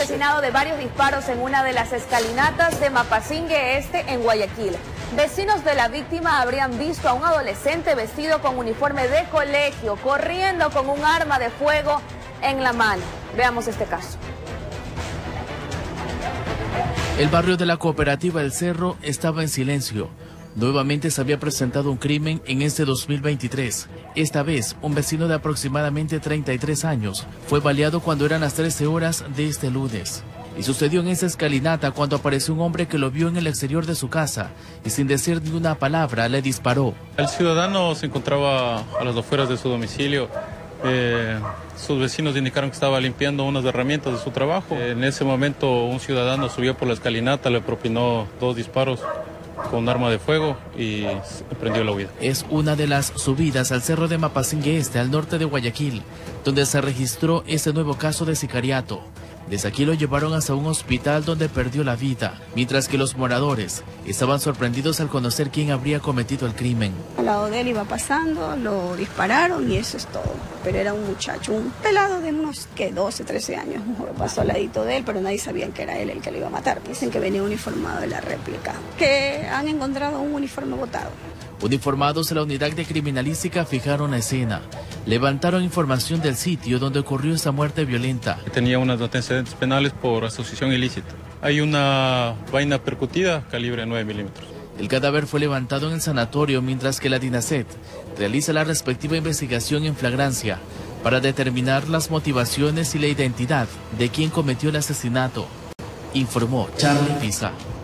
asesinado de varios disparos en una de las escalinatas de Mapasingue Este, en Guayaquil. Vecinos de la víctima habrían visto a un adolescente vestido con uniforme de colegio, corriendo con un arma de fuego en la mano. Veamos este caso. El barrio de la Cooperativa El Cerro estaba en silencio. Nuevamente se había presentado un crimen en este 2023. Esta vez, un vecino de aproximadamente 33 años fue baleado cuando eran las 13 horas de este lunes. Y sucedió en esa escalinata cuando apareció un hombre que lo vio en el exterior de su casa y sin decir ni una palabra le disparó. El ciudadano se encontraba a las afueras de su domicilio. Sus vecinos indicaron que estaba limpiando unas herramientas de su trabajo. En ese momento un ciudadano subió por la escalinata, le propinó 2 disparos con un arma de fuego y emprendió la huida. Es una de las subidas al cerro de Mapasingue Este, al norte de Guayaquil, donde se registró este nuevo caso de sicariato. Desde aquí lo llevaron hasta un hospital donde perdió la vida, mientras que los moradores estaban sorprendidos al conocer quién habría cometido el crimen. Al lado de él iba pasando, lo dispararon y eso es todo. Pero era un muchacho, un pelado de unos 12, 13 años. Pasó al ladito de él, pero nadie sabía que era él el que lo iba a matar. Dicen que venía uniformado de la réplica, que han encontrado un uniforme botado. Uniformados en la unidad de criminalística fijaron la escena. Levantaron información del sitio donde ocurrió esa muerte violenta. Tenía unos antecedentes penales por asociación ilícita. Hay una vaina percutida calibre 9 milímetros. El cadáver fue levantado en el sanatorio mientras que la DINASET realiza la respectiva investigación en flagrancia para determinar las motivaciones y la identidad de quien cometió el asesinato, informó Charlie Pisa.